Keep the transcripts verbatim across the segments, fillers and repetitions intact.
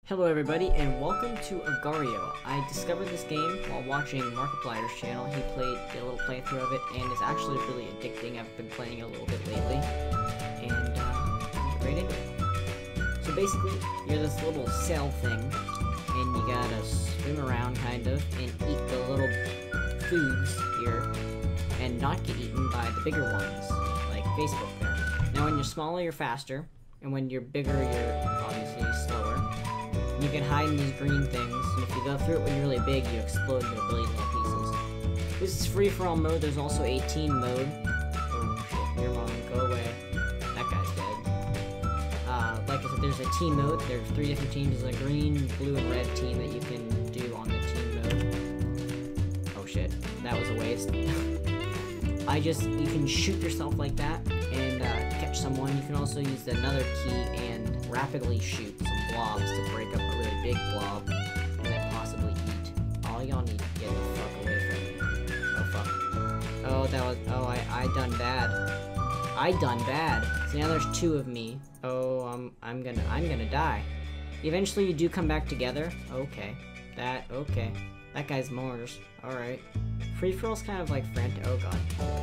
Hello everybody, and welcome to Agar.io. I discovered this game while watching Markiplier's channel. He played did a little playthrough of it, and it's actually really addicting. I've been playing it a little bit lately, and uh, I'm right into it. So basically, you're this little cell thing, and you gotta swim around, kind of, and eat the little foods here, and not get eaten by the bigger ones, like Facebook there. Now when you're smaller, you're faster, and when you're bigger, you're obviously slower. You can hide in these green things, and if you go through it when you're really big, you explode into a billion little pieces. This is free-for-all mode. There's also a team mode. Oh shit, your mom, go away. That guy's dead. Uh, like I said, there's a team mode. There's three different teams. There's a green, blue, and red team that you can do on the team mode. Oh shit, that was a waste. I just, you can shoot yourself like that and uh, catch someone. You can also use another key and rapidly shoot some blobs to break up a really big blob and then possibly eat. All y'all need to get the fuck away from me. Oh fuck. Oh, that was, oh, I, I done bad. I done bad. So now there's two of me. Oh, I'm, I'm gonna, I'm gonna die. Eventually you do come back together. Okay. That, okay. That guy's Mars. Alright. Free-for-all's kind of like frantic. Oh god.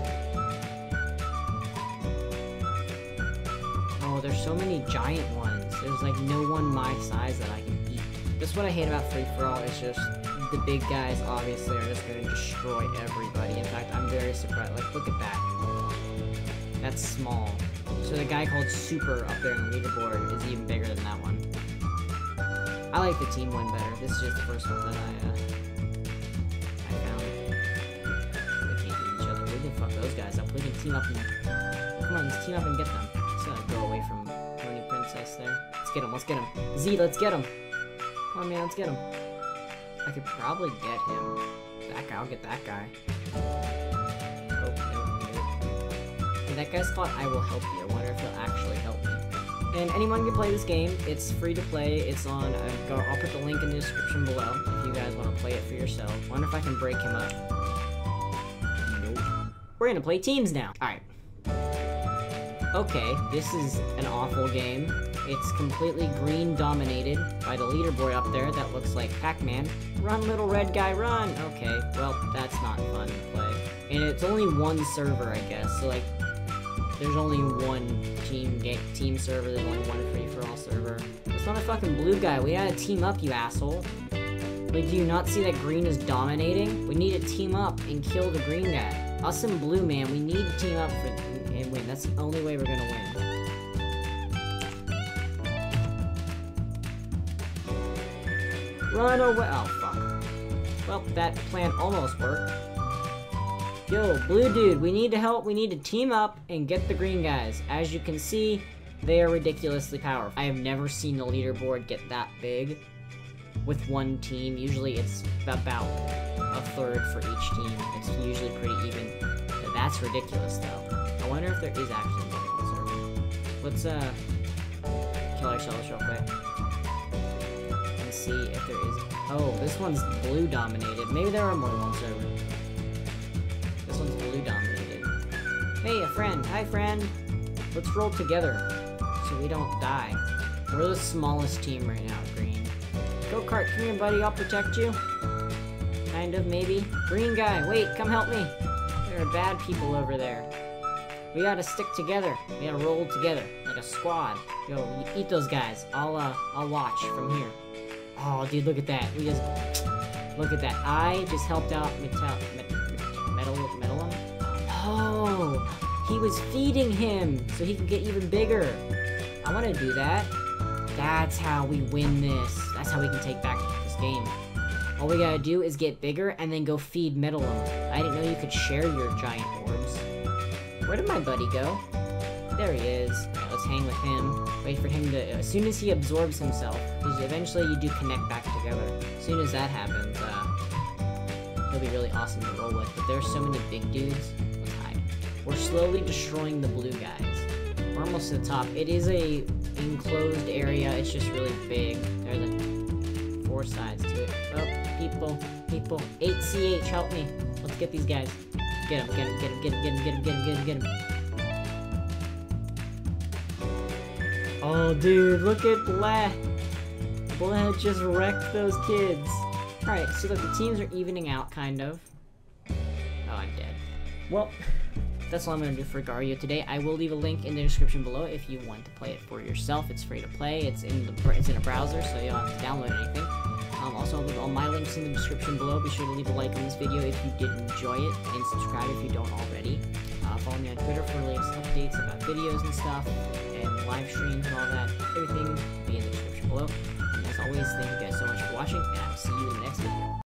Oh, there's so many giant ones. There's like no one my size that I can eat. That's what I hate about free-for-all. It's just the big guys obviously are just gonna destroy everybody. In fact, I'm very surprised. Like, look at that. That's small. So the guy called Super up there on the leaderboard is even bigger than that one. I like the team one better. This is just the first one that I, uh, I found. We can't eat each other. We can fuck those guys up. We can team up and... Come on, let's team up and get them. Let's uh, go away from Pony Princess there. Let's get him, let's get him. Z, let's get him. Come on, man, let's get him. I could probably get him. That guy, I'll get that guy. Oh, no, no. Hey, that guy's called I Will Help You. I wonder if he'll actually help me. And anyone can play this game. It's free to play. It's on, uh, go, I'll put the link in the description below if you guys want to play it for yourself. Wonder if I can break him up. Nope. We're gonna play teams now. Alright. Okay, this is an awful game. It's completely green dominated by the leaderboard up there that looks like Pac-Man. Run, little red guy, run! Okay, well, that's not fun to play. And it's only one server, I guess, so like, there's only one team game, team server, there's only one free-for-all server. It's not a fucking blue guy, we gotta team up, you asshole. Like, do you not see that green is dominating? We need to team up and kill the green guy. Us and blue, man, we need to team up for, and win. That's the only way we're gonna win. Run away! Oh, fuck. Well, that plan almost worked. Yo, blue dude, we need to help. We need to team up and get the green guys. As you can see, they are ridiculously powerful. I have never seen the leaderboard get that big with one team. Usually it's about a third for each team. It's usually pretty even. But that's ridiculous, though. I wonder if there is actually more than one server. Let's, uh, kill ourselves real quick. And see if there is... Oh, this one's blue dominated. Maybe there are more than one server. This one's blue dominated. Hey, a friend. Hi, friend. Let's roll together so we don't die. We're the smallest team right now, green. Go-kart, come here, buddy. I'll protect you. Kind of, maybe. Green guy, wait, come help me. There are bad people over there. We gotta stick together. We gotta roll together, like a squad. Yo, eat those guys. I'll, uh, I'll watch from here. Oh, dude, look at that. We just, look at that. I just helped out Metal, Metal, Metal, Oh, he was feeding him so he can get even bigger. I want to do that. That's how we win this. That's how we can take back this game. All we gotta do is get bigger and then go feed Metalum. I didn't know you could share your giant orbs. Where did my buddy go? There he is. Right, let's hang with him. Wait for him to... As soon as he absorbs himself, because eventually you do connect back together. As soon as that happens, uh... he'll be really awesome to roll with. But there's so many big dudes. Let's hide. We're slowly destroying the blue guys. We're almost to the top. It is a enclosed area. It's just really big. There's like four sides to it. Oh, people, people. eight C H, help me. Let's get these guys. Get him, get him, get him, get him, get him, get him, get him, get him, get him. Oh, dude, look at Black. Bullhead just wrecked those kids. Alright, so look, the teams are evening out, kind of. Oh, I'm dead. Well, that's all I'm going to do for Gario today. I will leave a link in the description below if you want to play it for yourself. It's free to play. It's in the it's in a browser, so you don't have to download anything. Um, also, I'll leave all my links in the description below. Be sure to leave a like on this video if you did enjoy it, and subscribe if you don't already. Uh, follow me on Twitter for latest updates about videos and stuff, and live streams and all that. Everything will be in the description below. And as always, thank you guys so much for watching, and I will see you in the next video.